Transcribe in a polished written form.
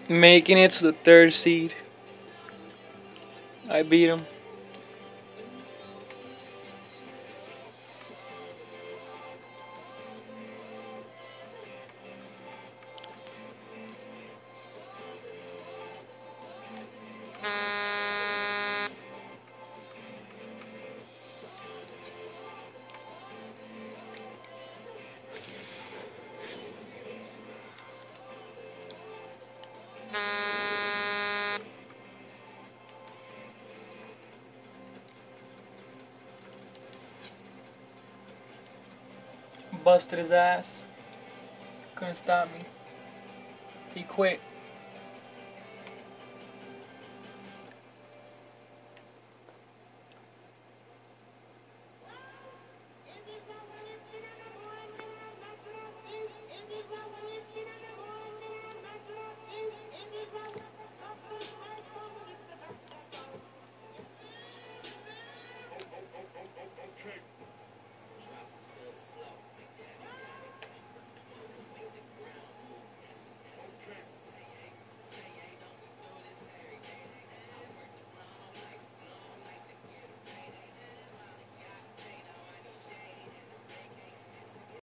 making it to the third seed. I beat him. Busted his ass. Couldn't stop me. He quit.